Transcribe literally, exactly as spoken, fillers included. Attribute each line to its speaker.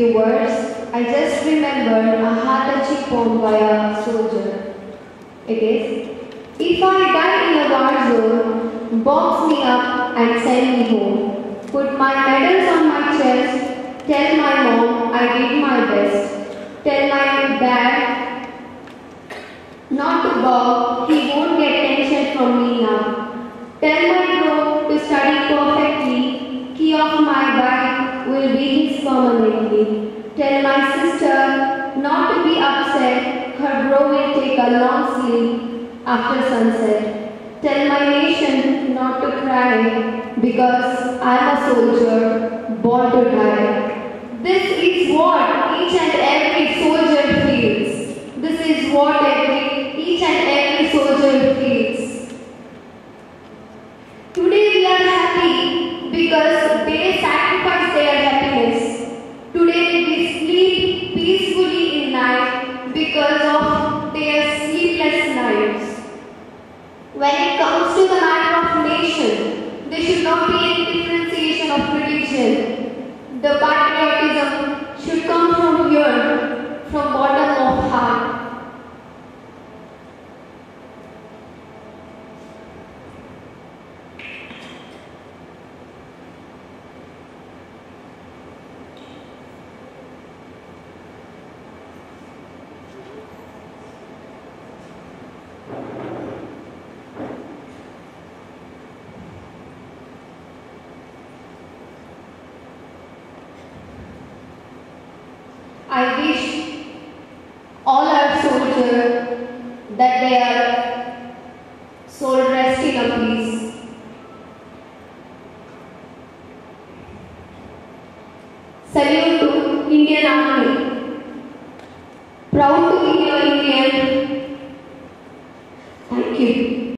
Speaker 1: few words, I just remembered a heart-touching poem by a soldier. It is, if I die in a war zone, box me up and send me home. Put my medals on my chest, tell my mom I did my best. Tell my dad not to bow, he won't get tension from me now. Tell my bro to study perfectly, key of my bike will be his permanently. Tell my sister not to be upset, her bro will take a long sleep after sunset. Tell my nation not to cry, because I'm a soldier born to die. This is what each and every soldier feels. This is what every, each and every soldier feels. Today we are happy because they sacrifice their happiness. Today we sleep peacefully in night because of their sleepless nights. When it comes to the matter of nation, there should not be any differentiation of religion. The patriotism should come from here, from bottom of heart. I wish all our soldiers that their soul rest in a peace. Salute to Indian Army. Proud